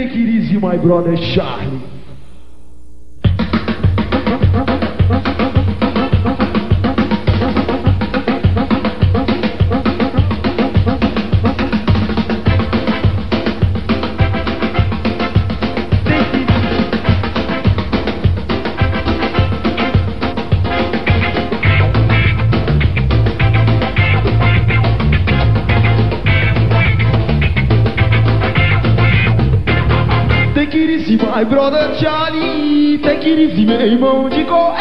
Take it easy, my brother Charlie. Take it easy, my brother Charlie. Take it easy, meu irmão de go.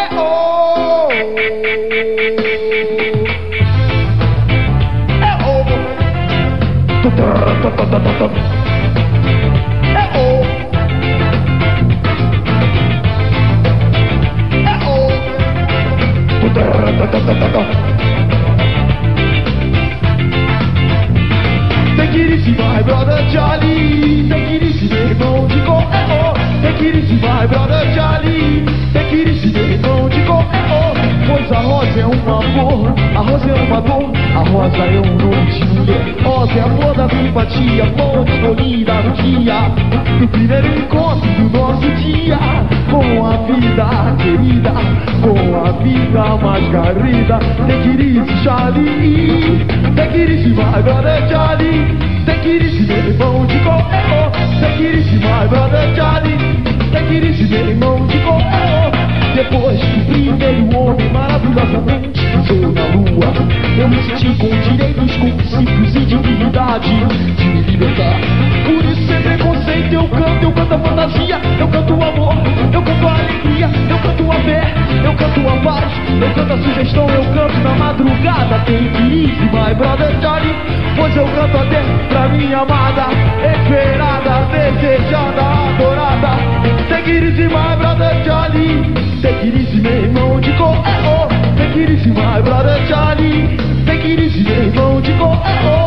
Take it easy, my brother Charlie. Take it easy, meu irmão de go. Take it easy, my brother Charlie. Take it easy, meu irmão de go. Pois a rosa é uma flor, a rosa é uma dor, a rosa é um nome de mulher. Rosa é a flor da simpatia, flor escolhida no dia do primeiro encontro do nosso dia. Com a vida querida, com a vida mais garrida. Take it easy, Charlie. Take it easy, my brother Charlie. Take it easy, meu irmão de go. Take it easy, my brother Charlie. Take it easy, meu irmão de go. Depois que o primeiro homem maravilhosamente pisou na lua, eu me senti com direitos, com princípios e dignidade de me libertar. Por isso sem preconceito eu canto a fantasia, eu canto o amor, eu canto a alegria, eu canto a fé, eu canto a paz, eu canto a sugestão, eu canto na madrugada. Take it easy, my brother Charlie. Pois eu canto até pra minha amada, esperada, desejada, adorada. Take it easy, my brother Charlie. Take it easy, meu irmão de go. Take it easy, my brother Charlie. Take it easy, meu irmão de go.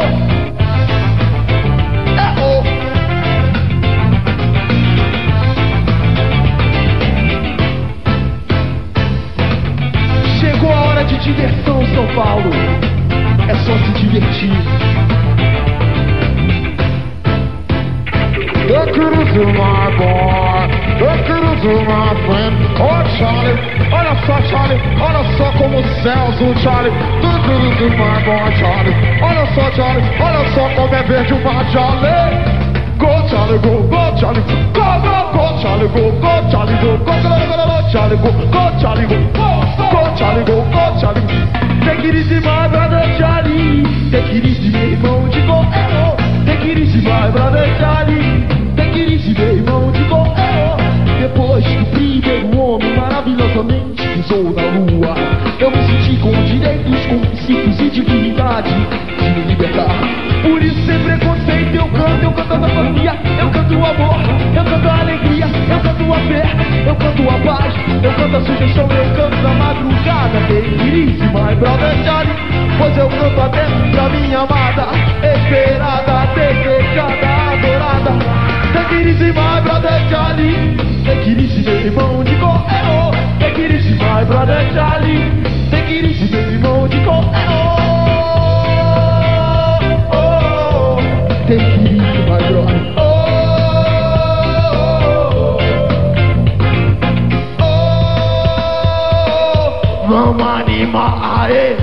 Chegou a hora de diversão, São Paulo. É só se divertir. Take it easy, my boy. Take it easy, my friend. Oh, Charlie, olha só, Charlie. Olha só como o Celso, Charlie. Take it easy, my boy, Charlie. Olha só, Charlie. Olha só como é verde o mar, Charlie. Go, Charlie, go, go, Charlie. Go, go, go, Charlie, go, go, Charlie, go, go, go, Charlie, go, go, Charlie, go, go, Charlie, go, go, Charlie. Take it easy, my brother Charlie. Take it easy, meu irmão de go. Take it easy, my brother Charlie. Take it easy, meu irmão de go. Depois que o primeiro homem maravilhosamente pisou na lua, eu me senti com direitos, com princípios e dignidade de me libertar. Por isso sem preconceito eu canto a família, eu canto o amor, eu canto a alegria, eu canto a fé, eu canto a paz, eu canto a sugestão, eu canto na madrugada. Take it easy, my brother Charlie. Pois eu canto até pra minha amada, esperada, desejada, adorada. Take it easy, my brother Charlie. Take it easy, meu irmão de go. Take it easy, my brother Charlie. Take it easy, meu irmão de go. Take it easy, my brother. Vamos animar, aê.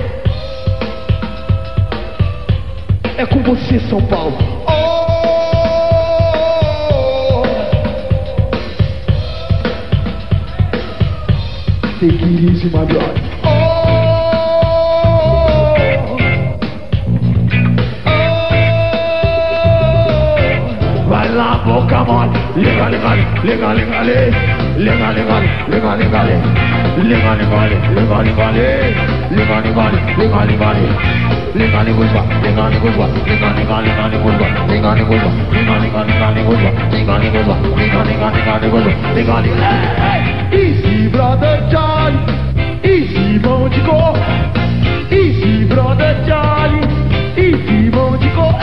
É com você, São Paulo. Take it easy, my brother. Vai lá, boca mole. Liga, liga, liga, liga, liga, liga, liga, liga, liga, liga, liga, liga, liga, liga, liga, liga, liga, liga. Liga, liga, liga, liga, liga, liga, liga, liga, liga, liga, liga, liga, liga. Easy, brother Charlie. Easy, mão de go. Easy, brother Charlie. Easy, mão de go.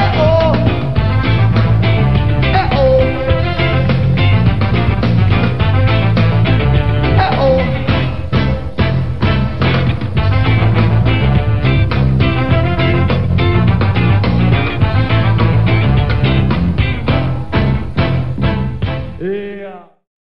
Yeah.